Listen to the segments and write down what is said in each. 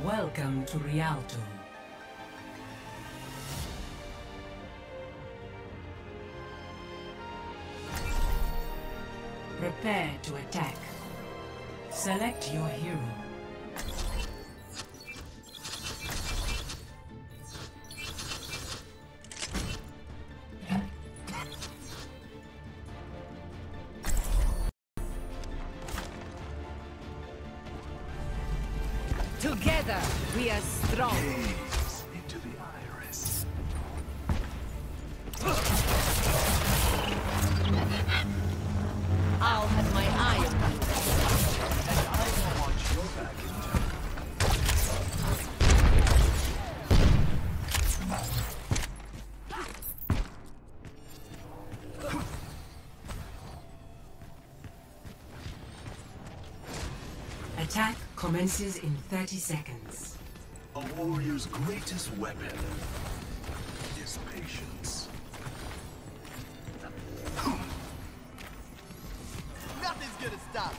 Welcome to Rialto. Prepare to attack. Select your hero. Together, we are strong. Gaze into the iris. I'll have my eye on you. And I will watch your back in turn. Attack commences in 30 seconds. A warrior's greatest weapon is patience. Nothing's gonna stop.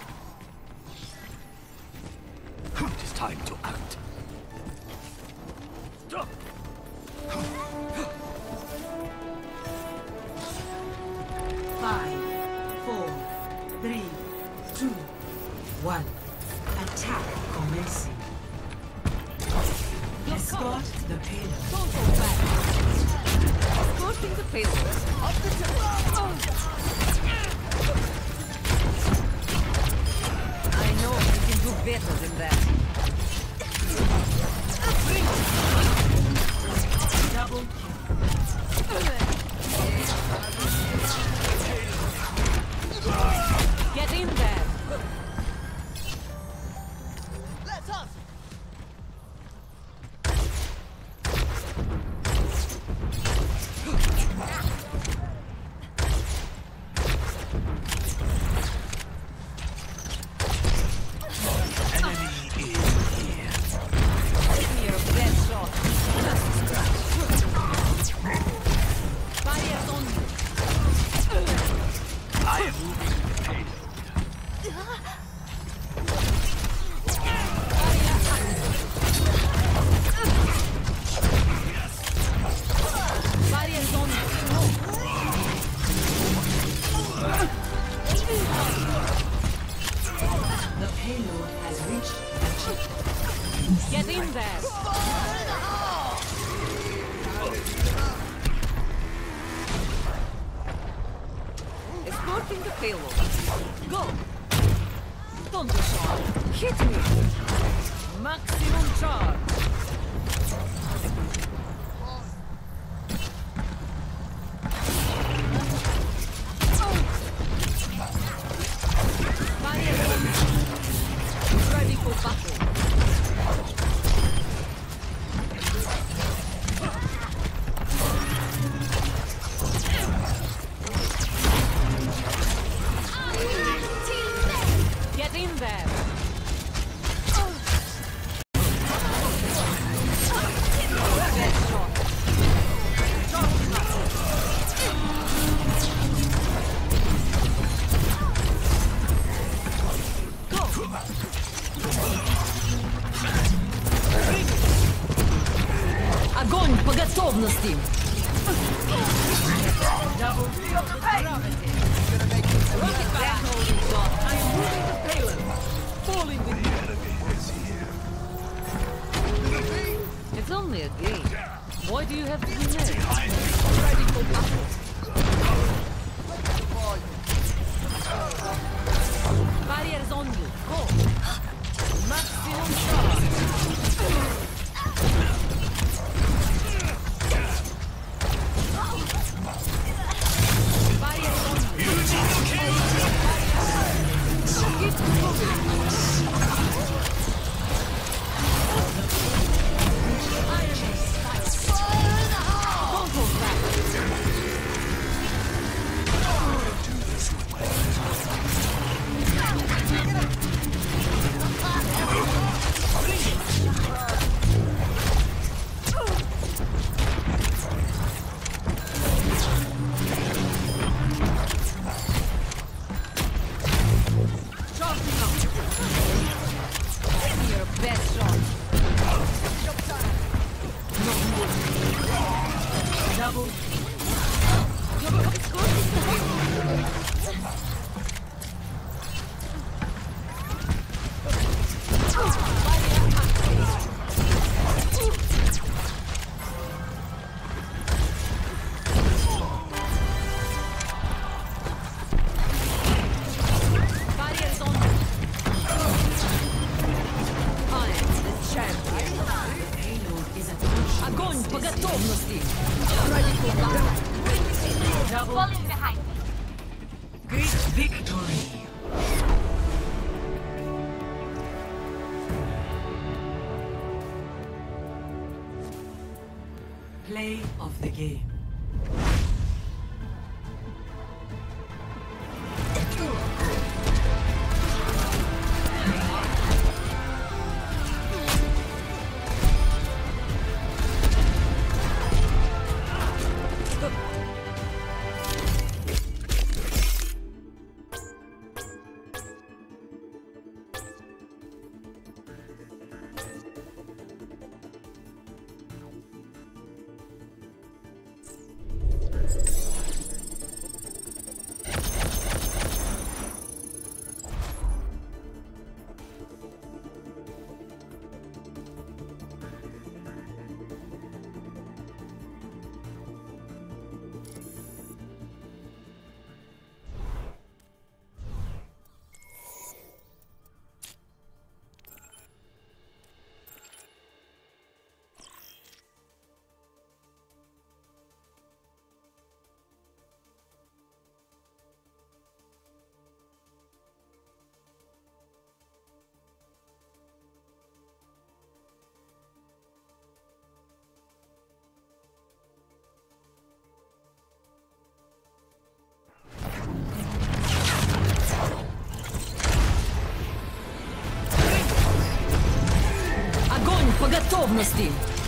It is time to act. Five, four, three, two, one. Attack commencing. Escort the payload. Don't go back. Escorting the payload. Up the I know you can do better than that. Double Get in there. Let's hustle. Enemy is here. Give me your best shot. Fire's on you. I am moving the payload. Fire's on you. The payload has reached the chip. Get in there. Escorting the payload. Go. Thunderstorm. Hit me. Maximum charge. Fire on you. Ready for battle. Get in there. Best shot. Огонь по готовности! Rocket back holding shot. I am moving the payload. Falling with you. Enemy is here. It's only a game. Why do you have to be mad? Ready for battle. Barriers on you. Go. Maximum charge. Barriers on you. Keep moving. Don't go back. Double. Barriers on. Payload is approaching. Огонь по готовности. Double. Falling behind. Great victory. Play of the game. Огонь по готовности.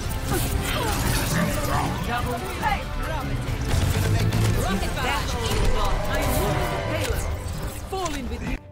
Rocket barrage. I am moving the payload. Falling with you.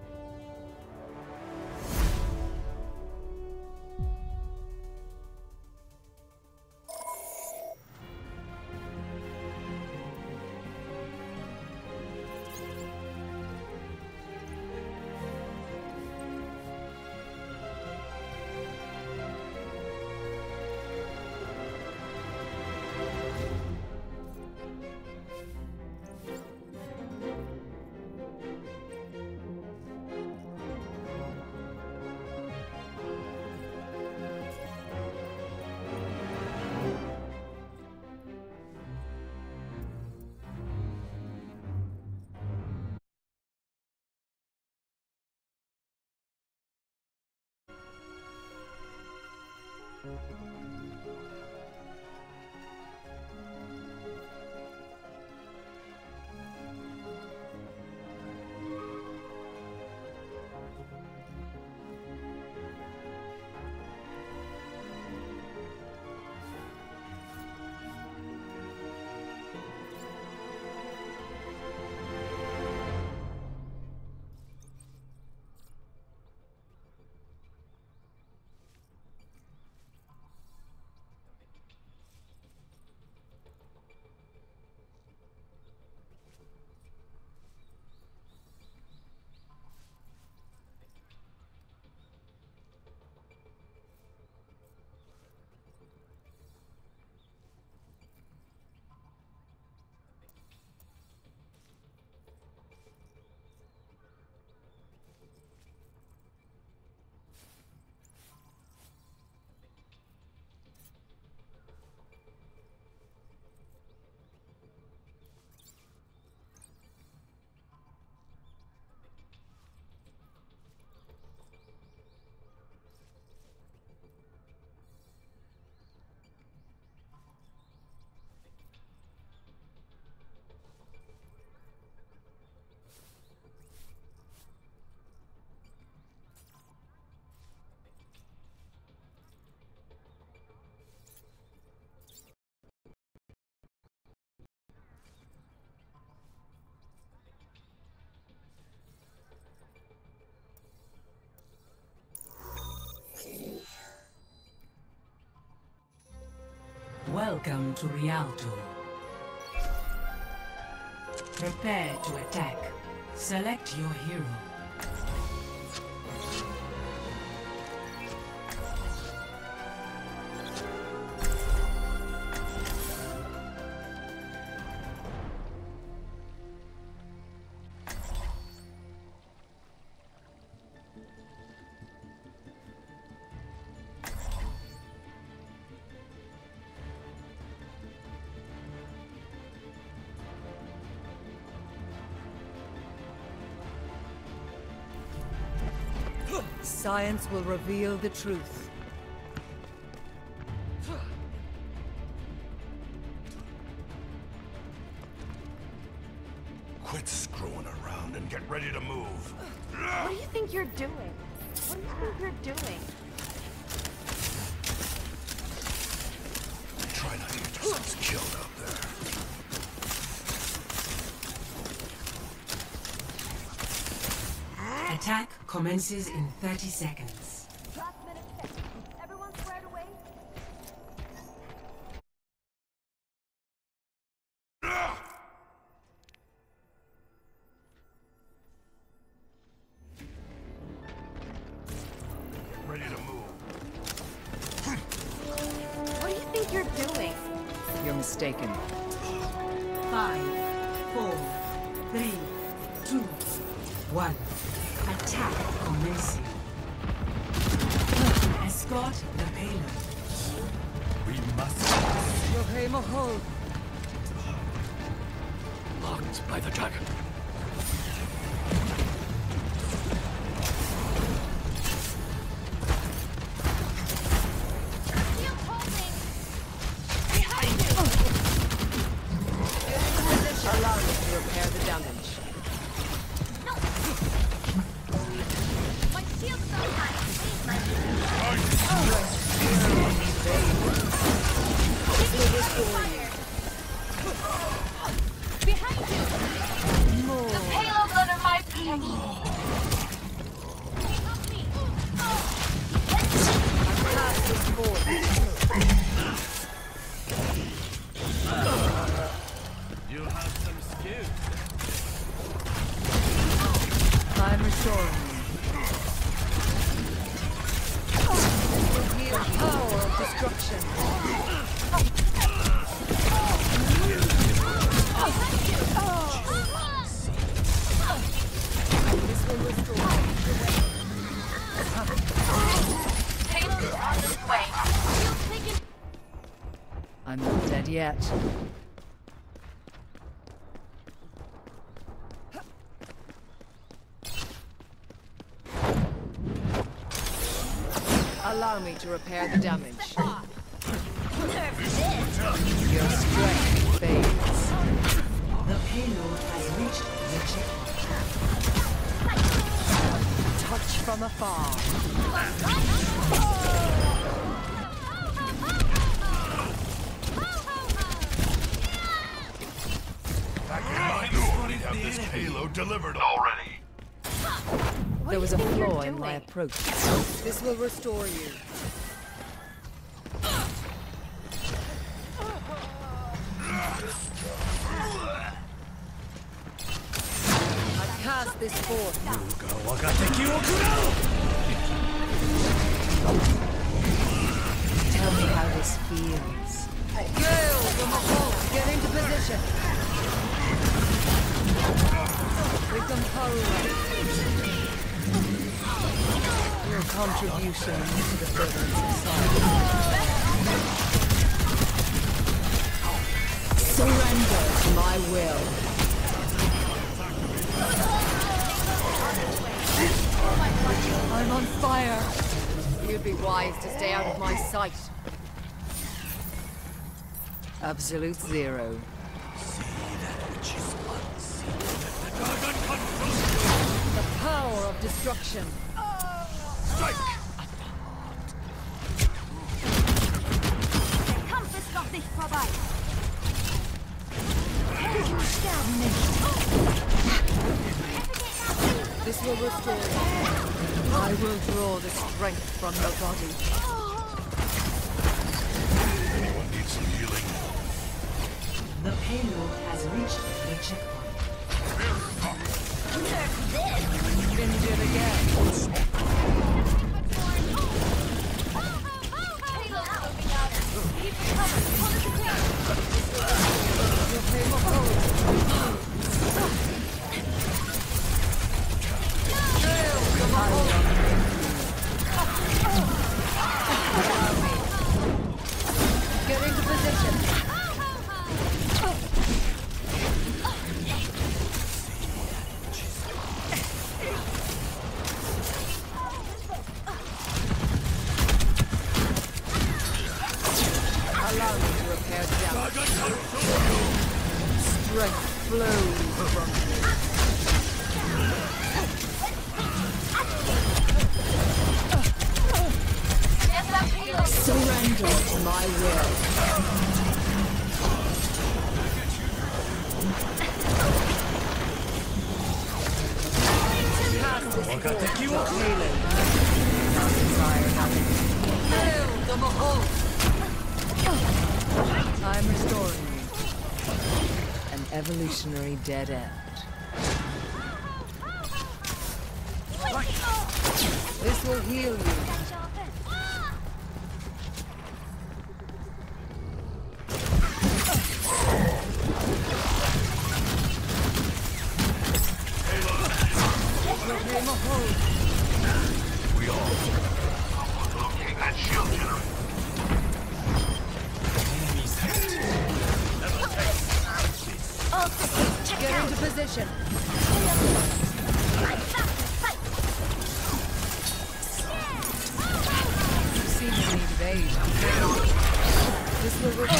Welcome to Rialto. Prepare to attack. Select your hero. Science will reveal the truth. Quit screwing around and get ready to move. What do you think you're doing? What do you think you're doing? Try not to get yourselves killed out there. Attack commences in 30 seconds. Last minute check. Everyone squared away? Get ready to move. What do you think you're doing? You're mistaken. 5, 4, 3, 2, 1. Attack commencing. Escort the payload. We must Your aim a hold. locked by the dragon. Allow me to repair the damage. My shield's so high. Behind you! More. The payload's under my feet! Help me! Pass this forward. You have some skills. I'm restoring you. The power of destruction. This will restore. Payload is on its way. Shield's taken. I'm not dead yet. Allow me to repair the damage. Your strength fades. The payload has reached the checkpoint. Touch from afar. We have this payload delivered already. There was a think you're flaw in my doing? approach. This will restore you. I cast this forth. Tell me how this feels. Gale from above, get into position. Bring them power. Your contribution to the furtherance of science. Surrender to my will. I'm on fire. You'd be wise to stay out of my sight. Absolute zero. The power of destruction. Kampf ist noch nicht vorbei. This will restore you. I will draw the strength from your body. Anyone needs some healing? checkpoint. Binge it again. You'll pay more forward. Get into position. Allow me to repair the damage. Strength flows from me. Surrender to my will. I'm restoring you. An evolutionary dead end. This will heal you. That shield generator. Get into position. You seem to need aid. This will work.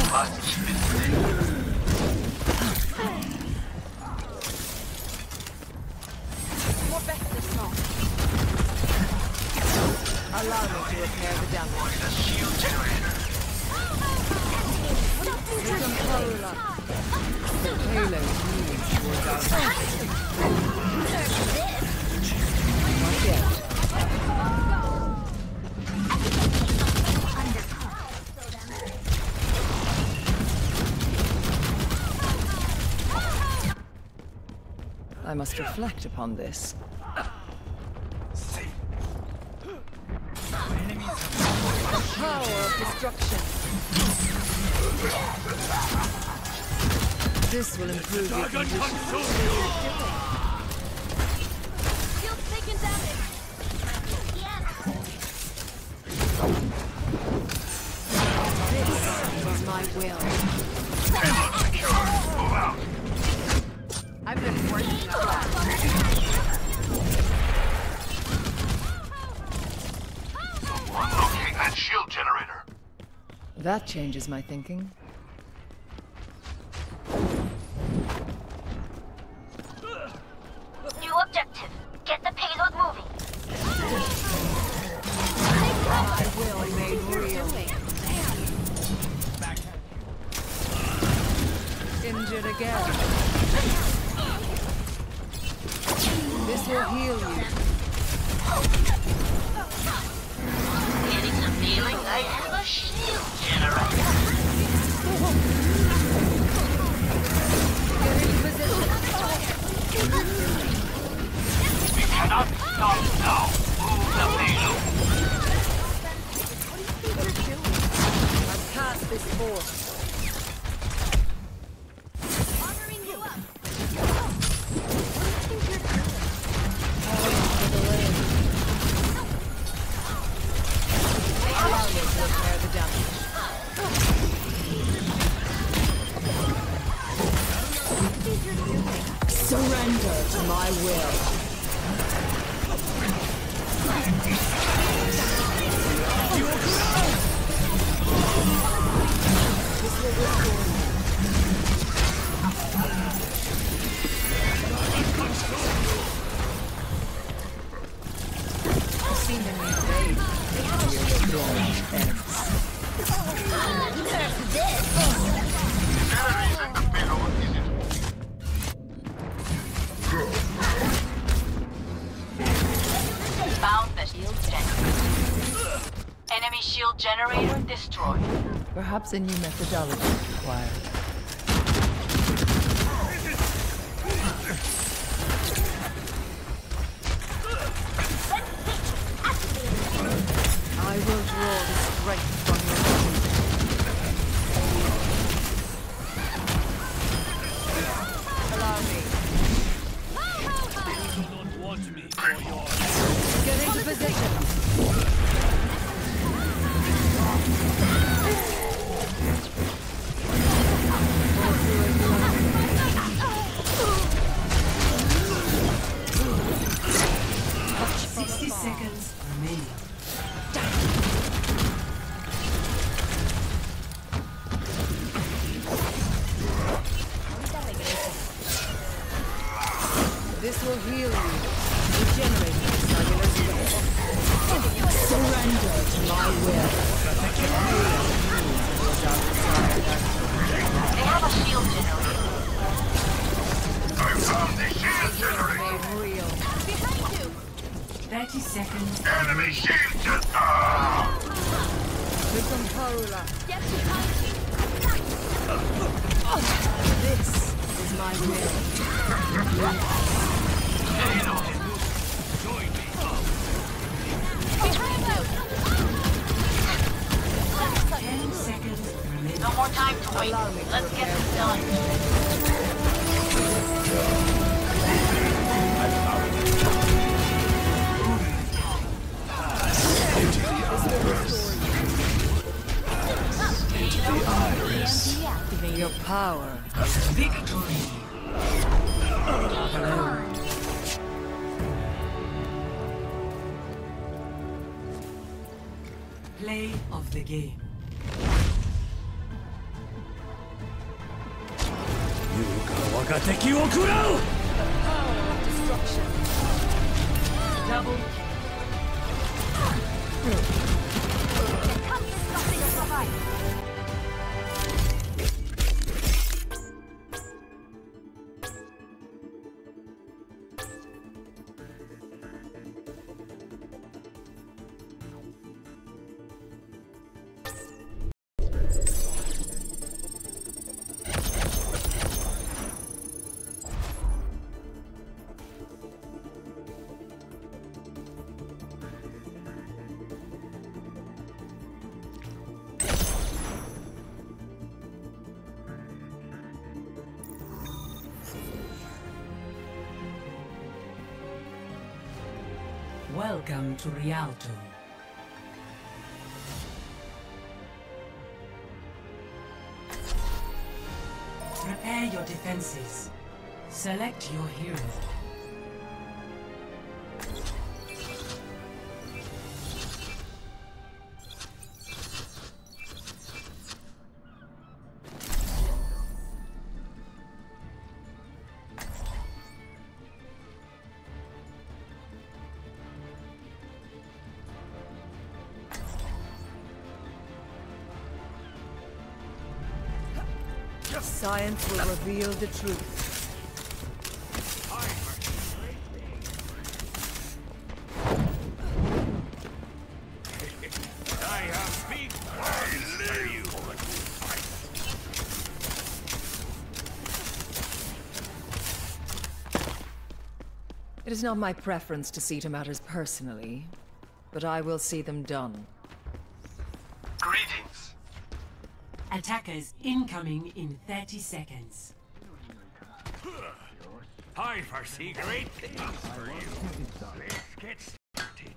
Allow me to repair the damage. The shield generator. The payload moves towards our base. Not yet. I must reflect upon this. Power of destruction. This will improve your condition. Shield's taking damage. This is my will. Payload secure. Move out. I've been working on that. Unlocate that shield generator. That changes my thinking. New objective. Get the payload moving. My will made real. Injured again. This will heal you. Getting the feeling I have a shield generator. Get in position. We cannot stop now. Move the payload. I've cast this force. Armoring you up. Allow me to repair the damage. Surrender to my will. This will restore you. I've seen them need aid. Your ends. Enemies in the payload is it. Found the shield generator. Enemy shield generator destroyed. Perhaps a new methodology is required. I will draw the strength from your body. Allow me. You do not want me for your... Get into position. 60 seconds remaining. This will heal you. Regenerate your cellular strength. Surrender to my will. They have a shield generator. I found the shield generator! Made real. 30 seconds. Enemy shield generator! Become Paula. This is my will. Join me. 10 seconds remaining. No more time to wait. Allow me to Let's get repair this done. Activate your power. Victory. Play of the game. Double Welcome to Rialto. Prepare your defenses. Select your hero. Science will reveal the truth. I have big plans for you. It is not my preference to see to matters personally, but I will see them done. Greetings. Attackers incoming in 30 seconds. I foresee great things for you. Let's get started.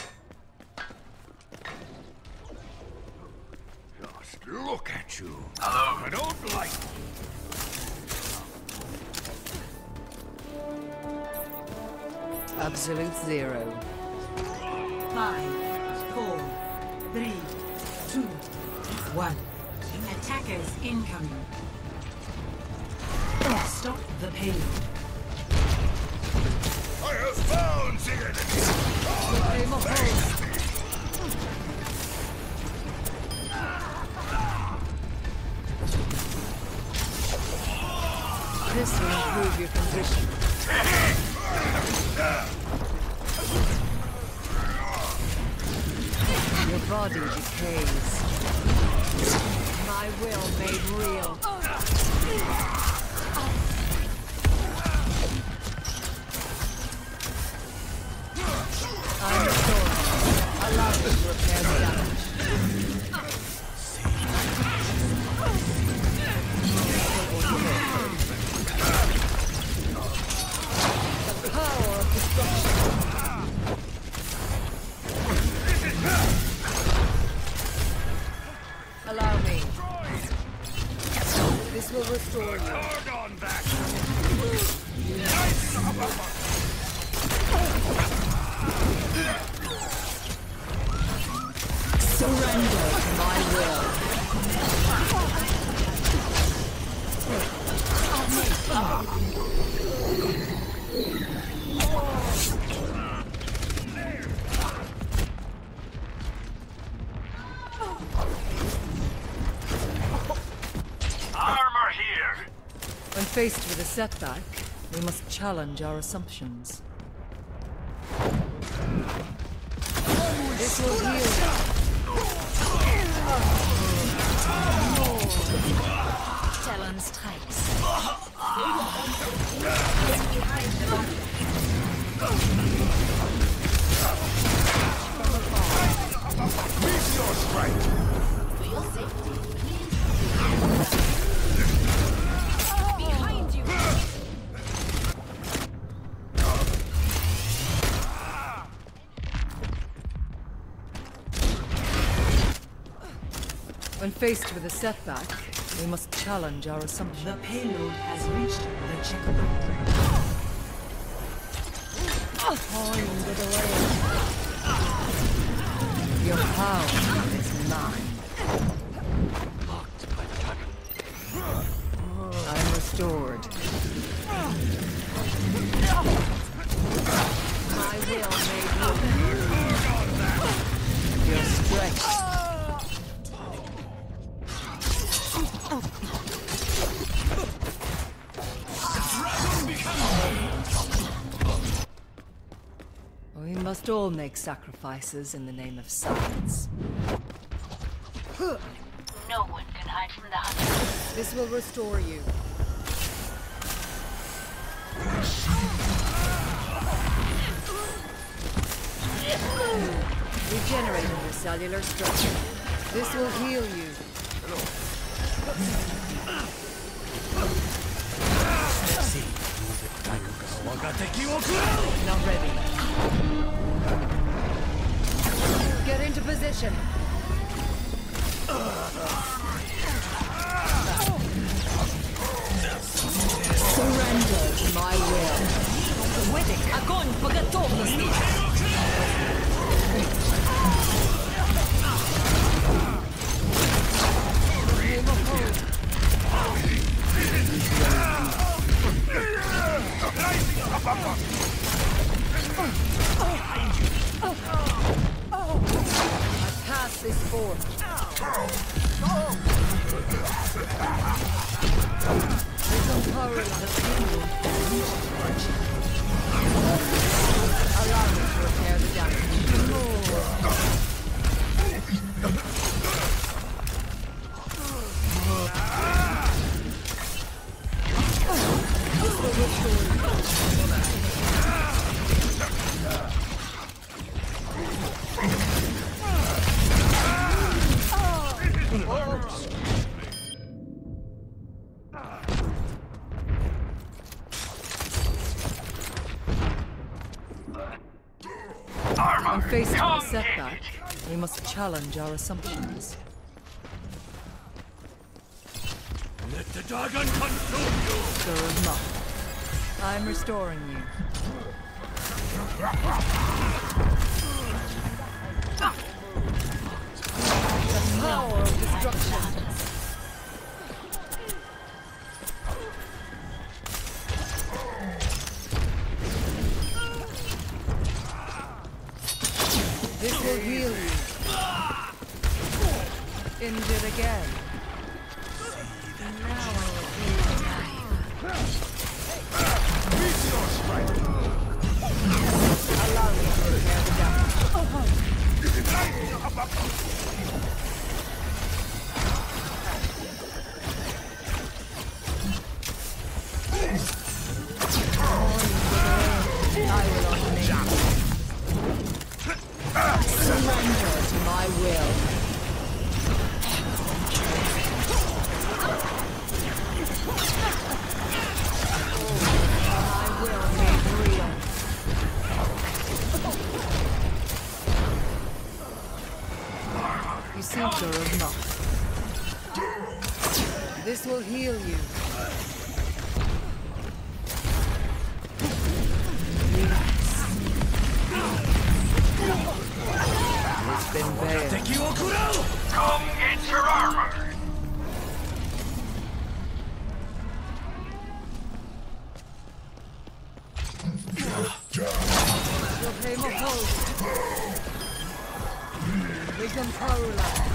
Just look at you. Hello. I don't like Absolute zero. 5, 4, 3, 2, 1. Attackers incoming. Stop the payload. I have found the enemy! Aim a hole. This will improve your condition. Your body decays. My will made real. I'm sorry. Allow me to repair the Allow me. This will restore you. Turn on that. Surrender to my will. Armor here. When faced with a setback, we must challenge our assumptions. This will heal you. Talon strikes. Meet your strength. Behind you. When faced with a setback, we must challenge our The assumptions. payload has reached the checkpoint. Your power is mine. I'm restored. My will made you. Your strength. We must all make sacrifices in the name of science. No one can hide from the hunt. This will restore you. Regenerating your cellular structure. This will heal you. Not ready. Get into position. Surrender to my will. Огонь по готовности! I pass this forth. There's no power in the field. Allow me to repair the damage. This will restore you. When faced with a setback, we must challenge our assumptions. Let the dragon consume you. Stir him up. I'm restoring you. The power of destruction. This will heal you. Injured again. Meet your strength. Allow me to repair the damage. I will automate. Surrender to my will. My will made real. You This will heal you. It's been veiled. Come get your armor! You'll pay more hold. We can polar.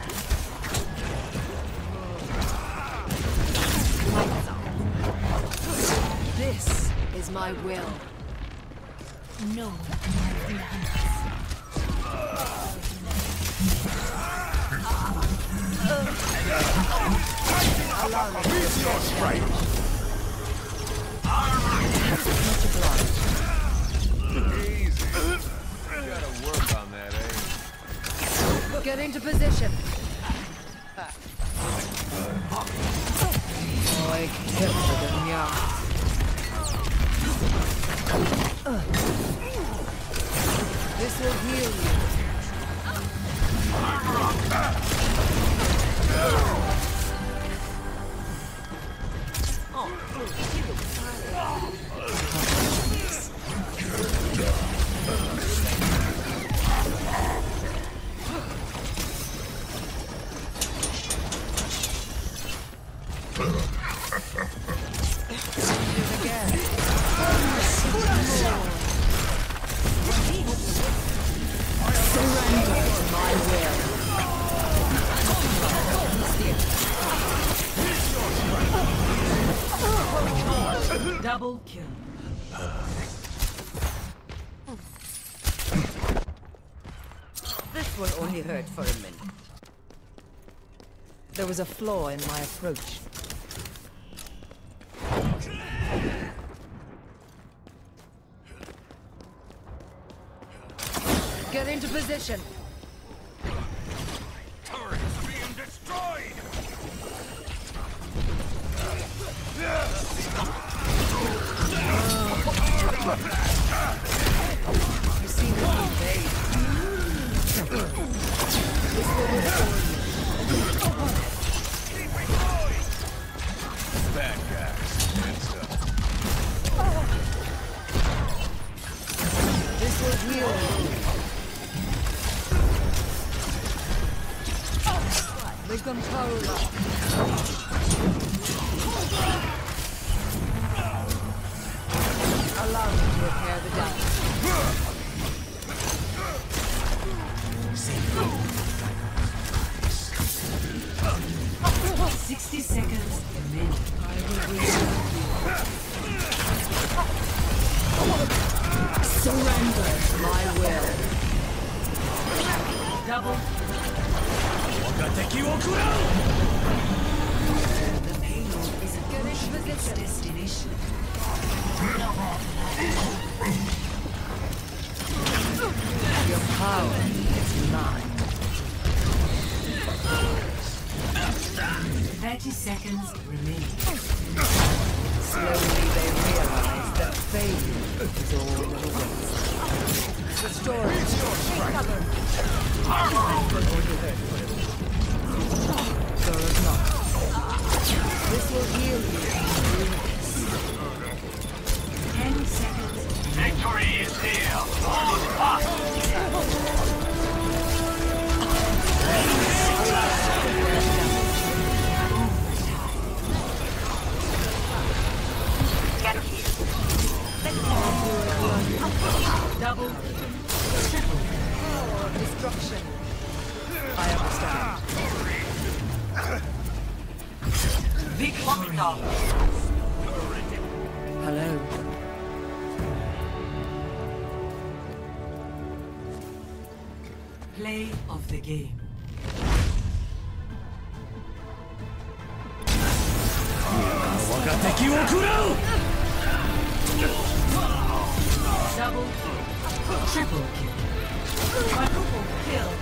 This is my will. No. Allow me to Your strike. much obliged. Easy. You gotta work on that, eh? Get into position. Oj, kämpade den, ja. This will heal you. Double kill. This will only hurt for a minute. There was a flaw in my approach. Get into position. Turrets being destroyed! You seem to invade. This will restore you. Bad guys. Next up. This will heal you. Make them allow me to repair the damage. 60 seconds remaining. I will surrender to my will. Double. The payload is approaching its destination. Your power is mine. 30 seconds remaining. Slowly they realize that failure is all in a waste. Restore it. Take cover. Serve not. This will heal you. 10 seconds. Victory is here! Hold fast! Get here. Double. Triple. Destruction. I understand. Victory. Hello. Play of the game. Double. Triple kill. Quadruple kill.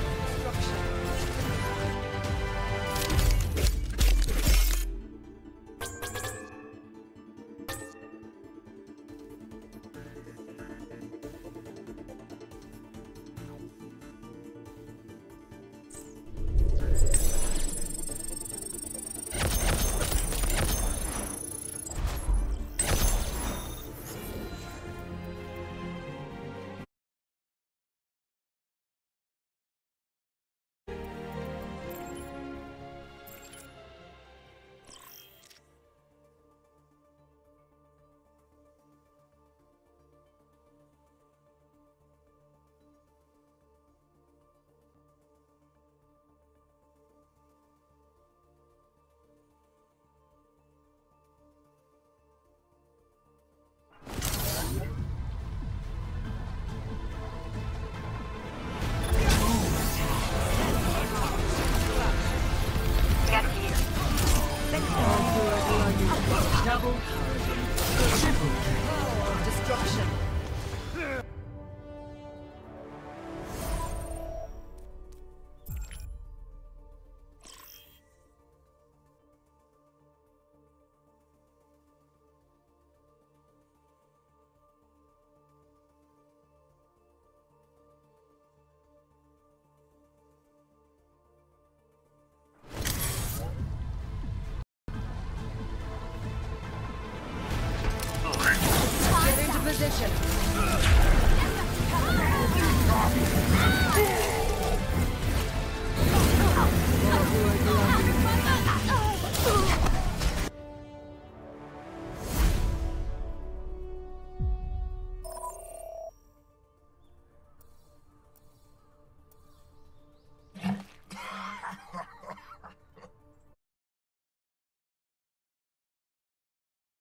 Regeneration.